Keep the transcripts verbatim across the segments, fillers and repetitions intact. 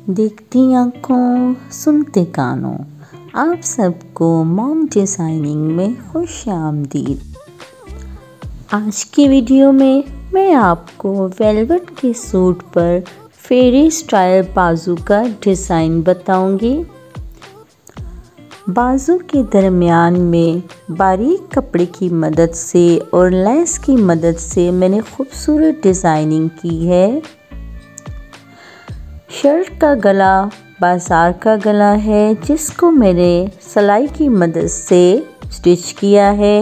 देखती आँखों सुनते कानों, आप सबको मॉम डिज़ाइनिंग में खुश आमदीद। आज की वीडियो में मैं आपको वेलवेट के सूट पर फेरी स्टाइल बाजू का डिज़ाइन बताऊंगी। बाजू के दरमियान में बारीक कपड़े की मदद से और लेस की मदद से मैंने खूबसूरत डिज़ाइनिंग की है। शर्ट का गला बाजार का गला है, जिसको मैंने सिलाई की मदद से स्टिच किया है।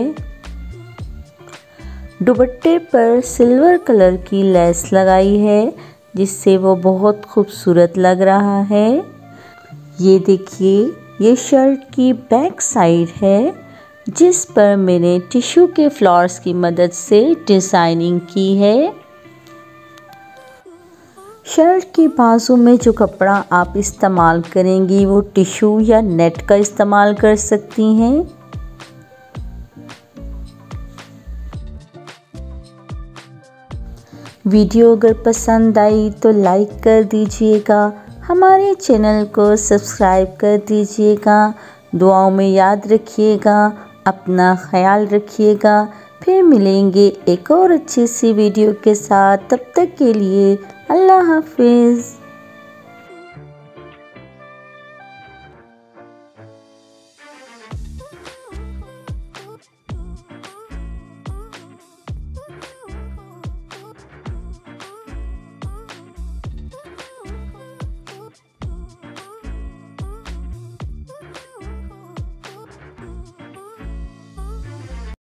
दुपट्टे पर सिल्वर कलर की लेस लगाई है, जिससे वो बहुत खूबसूरत लग रहा है। ये देखिए, ये शर्ट की बैक साइड है, जिस पर मैंने टिश्यू के फ्लावर्स की मदद से डिज़ाइनिंग की है। शर्ट के बाजू में जो कपड़ा आप इस्तेमाल करेंगी वो टिश्यू या नेट का इस्तेमाल कर सकती हैं। वीडियो अगर पसंद आई तो लाइक कर दीजिएगा, हमारे चैनल को सब्सक्राइब कर दीजिएगा। दुआओं में याद रखिएगा, अपना ख्याल रखिएगा। फिर मिलेंगे एक और अच्छी सी वीडियो के साथ, तब तक के लिए अल्लाह हाफिज़।